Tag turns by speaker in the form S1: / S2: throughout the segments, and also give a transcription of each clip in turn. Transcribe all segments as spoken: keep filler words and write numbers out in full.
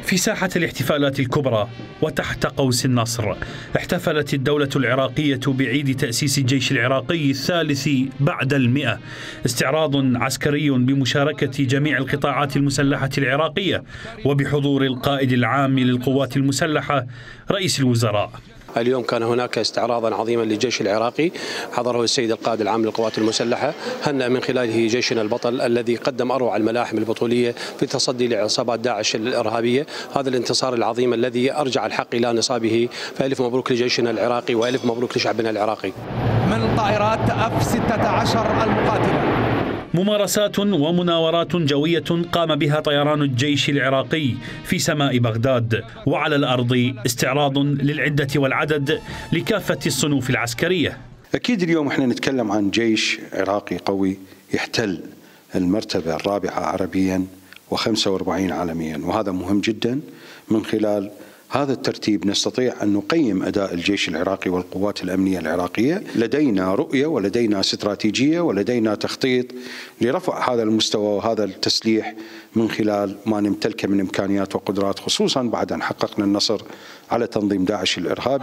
S1: في ساحة الاحتفالات الكبرى وتحت قوس النصر، احتفلت الدولة العراقية بعيد تأسيس الجيش العراقي الثالث بعد المئة، استعراض عسكري بمشاركة جميع القطاعات المسلحة العراقية وبحضور القائد العام للقوات المسلحة رئيس الوزراء.
S2: اليوم كان هناك استعراضا عظيما للجيش العراقي حضره السيد القائد العام للقوات المسلحة، هنأ من خلاله جيشنا البطل الذي قدم أروع الملاحم البطولية في التصدي لعصابات داعش الإرهابية. هذا الانتصار العظيم الذي أرجع الحق إلى نصابه، فألف مبروك لجيشنا العراقي وألف مبروك لشعبنا العراقي.
S3: من طائرات أف ستة عشر المقاتلة.
S1: ممارسات ومناورات جوية قام بها طيران الجيش العراقي في سماء بغداد، وعلى الأرض استعراض للعدة والعدد لكافة الصنوف العسكرية.
S4: أكيد اليوم احنا نتكلم عن جيش عراقي قوي يحتل المرتبة الرابعة عربيا وخمسة وأربعين عالميا، وهذا مهم جدا. من خلال هذا الترتيب نستطيع أن نقيم أداء الجيش العراقي والقوات الأمنية العراقية. لدينا رؤية ولدينا استراتيجية ولدينا تخطيط لرفع هذا المستوى وهذا التسليح من خلال ما نمتلكه من إمكانيات وقدرات، خصوصا بعد أن حققنا النصر على تنظيم داعش الإرهابي.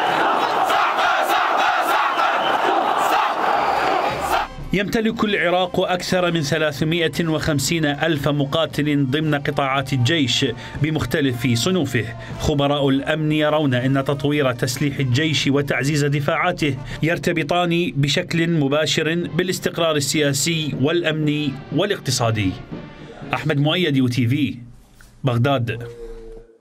S1: يمتلك العراق أكثر من ثلاثمئة وخمسين ألف مقاتل ضمن قطاعات الجيش بمختلف صنوفه. خبراء الأمن يرون أن تطوير تسليح الجيش وتعزيز دفاعاته يرتبطان بشكل مباشر بالاستقرار السياسي والأمني والاقتصادي. أحمد مؤيد، يو تي في، بغداد.